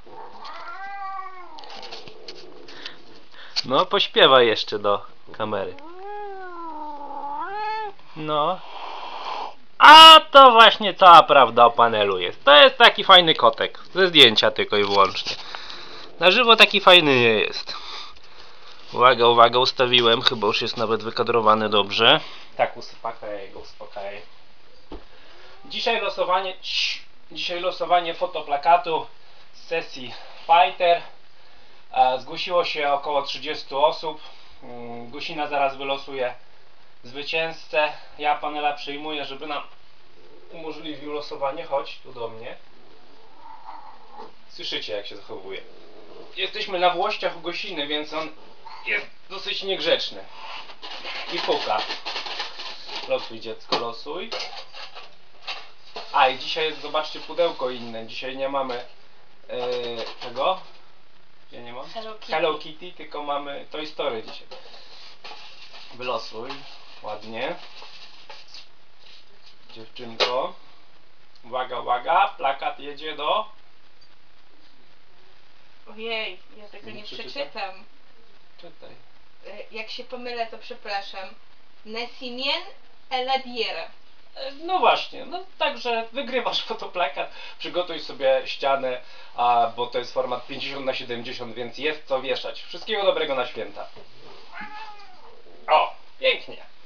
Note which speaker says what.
Speaker 1: No, pośpiewaj jeszcze do kamery. No. A to właśnie cała prawda o panelu jest. To jest taki fajny kotek. Ze zdjęcia tylko i wyłącznie. Na żywo taki fajny nie jest. Uwaga, uwaga, ustawiłem. Chyba już jest nawet wykadrowany dobrze. Tak, uspokajaj go, uspokajaj. Dzisiaj losowanie fotoplakatu z sesji Fighter. Zgłosiło się około 30 osób. Gusina zaraz wylosuje zwycięzcę. Ja panela przyjmuję, żeby nam umożliwił losowanie. Chodź tu do mnie. Słyszycie, jak się zachowuje. Jesteśmy na włościach u Gosiny, więc on jest dosyć niegrzeczny. I puka. Losuj, dziecko, losuj. A i dzisiaj jest, zobaczcie, pudełko inne. Dzisiaj nie mamy czego? Ja nie mam? Hello Kitty, tylko mamy Toy Story dzisiaj. Wylosuj. Ładnie. Dziewczynko. Uwaga, uwaga. Plakat jedzie do...
Speaker 2: Ojej, ja tego nie przeczytam.
Speaker 1: Czytaj.
Speaker 2: Jak się pomylę, to przepraszam. Nessimien Eladiere.
Speaker 1: No właśnie, no także wygrywasz fotoplakat, przygotuj sobie ścianę, bo to jest format 50×70, więc jest co wieszać. Wszystkiego dobrego na święta. O, pięknie.